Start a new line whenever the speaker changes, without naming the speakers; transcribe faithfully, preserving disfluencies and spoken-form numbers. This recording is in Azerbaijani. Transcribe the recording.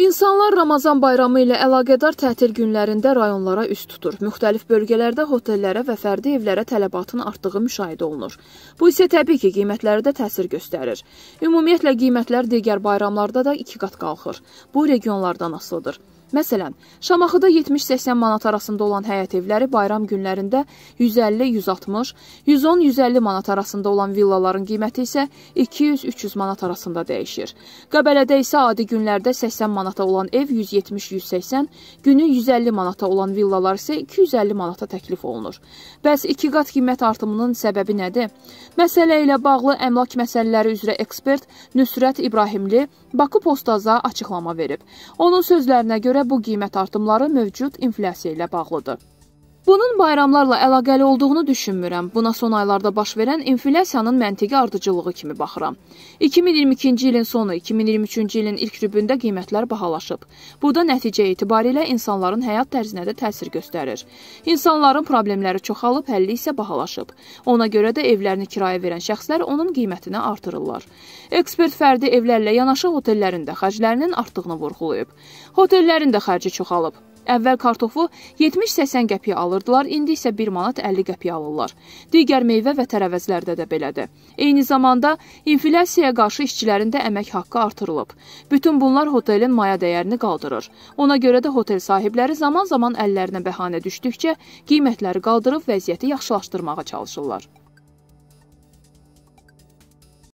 İnsanlar Ramazan bayramı ilə əlaqədar tətil günlərində rayonlara üst tutur. Müxtəlif bölgələrdə hotellərə və fərdi evlərə tələbatın artdığı müşahidə olunur. Bu isə təbii ki, qiymətlərə də təsir göstərir. Ümumiyyətlə, qiymətlər digər bayramlarda da iki qat qalxır. Bu regionlardan asılıdır. Məsələn, Şamaxıda yetmiş səksən manat arasında olan həyət evləri bayram günlərində yüz əlli yüz altmış, yüz on yüz əlli manat arasında olan villaların qiyməti isə iki yüz üç yüz manat arasında dəyişir. Qəbələdə isə adi günlərdə səksən manata olan ev yüz yetmiş yüz səksən, günü yüz əlli manata olan villalar isə iki yüz əlli manata təklif olunur. Bəs iki qat qiymət artımının səbəbi nədir? Məsələ ilə bağlı əmlak məsələləri üzrə ekspert Nüsrət İbrahimli Bakı Postaza açıqlama verib. Onun sözlərinə görə bu qiymət artımları mövcud inflyasiya ilə bağlıdır. Bunun bayramlarla əlaqəli olduğunu düşünmürəm. Buna son aylarda baş verən inflyasiyanın məntiqi ardıcılığı kimi baxıram. iki min iyirmi ikinci ilin sonu, iki min iyirmi üçüncü ilin ilk rübündə qiymətlər bahalaşıb. Bu da nəticə etibarilə insanların həyat tərzinə də təsir göstərir. İnsanların problemləri çoxalıb, həlli isə bahalaşıb. Ona görə də evlərini kirayə verən şəxslər onun qiymətini artırırlar. Ekspert fərdi evlərlə yanaşı hotellərin də xərclərinin artdığını vurğulayıb. Hotellərin də xərci çoxalıb. Əvvəl kartofu yetmiş səksən qəpiyə alırdılar, indi isə bir manat əlli qəpiyə alırlar. Digər meyvə və tərəvəzlərdə də belədir. Eyni zamanda inflyasiyaya qarşı işçilərin də əmək haqqı artırılıb. Bütün bunlar hotelin maya dəyərini qaldırır. Ona görə də hotel sahibləri zaman-zaman əllərinə bəhanə düşdükcə qiymətləri qaldırıb vəziyyəti yaxşılaşdırmağa çalışırlar.